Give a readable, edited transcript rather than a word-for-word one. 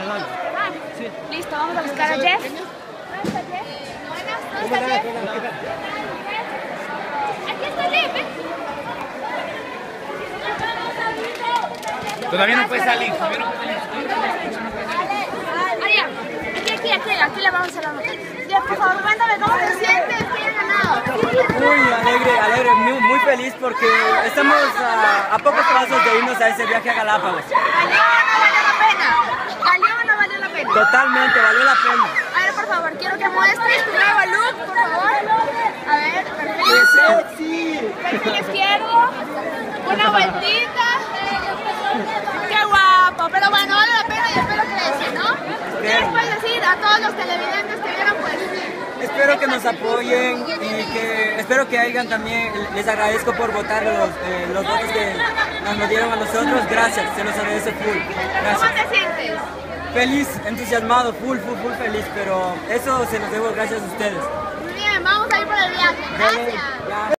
Ronaldo. Sí. Listo, vamos a buscar a Jeff. ¿Dónde está Jeff? Buenas, ¿dónde está Jeff? Aquí está Jeff, ¿eh? Todavía no puede salir. Aquí le vamos a hacer la nota. Jeff, por favor, cuéntame cómo te sientes, que hayas ganado. Muy alegre, muy feliz porque estamos a pocos pasos de irnos a ese viaje a Galápagos. ¿Valió o no valió la pena? ¿Valió o no valió la pena? Totalmente, valió la pena. A ver, por favor, quiero que muestres tu nuevo look, por favor. A ver, perfil. ¡Sexy! Perfil izquierdo. Una vueltita. ¡Qué guapo! Pero bueno, vale la pena y espero que les, ¿no? ¿Qué les puedes decir a todos los televidentes que vieron, pues? Espero que nos apoyen y que espero que hayan también, les agradezco por votar los votos que nos dieron a nosotros, gracias, se los agradece full, gracias. ¿Cómo te sientes? Feliz, entusiasmado, full feliz, pero eso se los debo gracias a ustedes. Muy bien, vamos a ir por el viaje, gracias.